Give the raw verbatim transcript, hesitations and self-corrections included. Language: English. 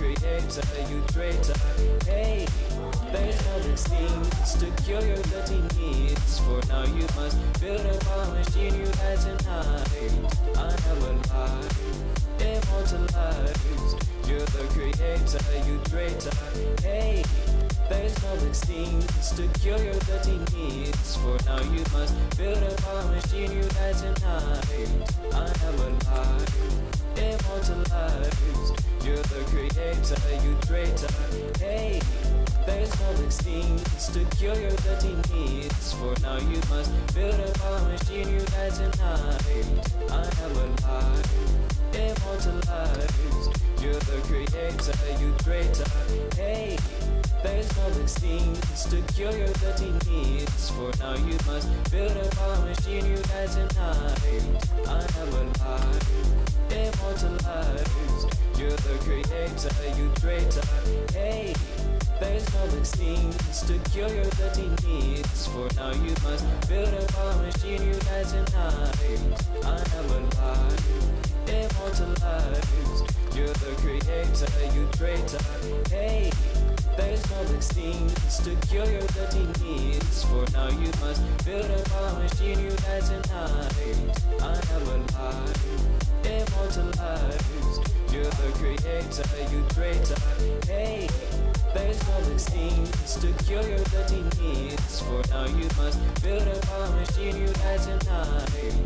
creator, you traitor. Hey, there's no things to cure your dirty needs. For now you must build a power machine you had tonight. Unalive, immortalized. You're the creator, you traitor. Hey, there's no things to cure your dirty needs. For now you must build a power machine you had tonight. Unalive, immortalized. You're the creator, you traitor. Hey, there's no things to cure your dirty needs. For now you must build a power machine you had tonight. Unalive, immortalized. You're the creator, you traitor. Hey, there's no things to cure your dirty needs. For now you must build a power machine you had tonight. Unalive, immortalized. You're the creator, you traitor. Hey, there's no things to cure your dirty needs. For now you must build a power machine you had tonight. Unalive, immortalized. You're the creator, you traitor. Hey, there's no things to cure your dirty needs. For now you must build a power machine you had tonight. Unalive, immortalized. You're the creator, you traitor. Hey, there's no things to cure your dirty needs. For now you must build a power machine you had tonight.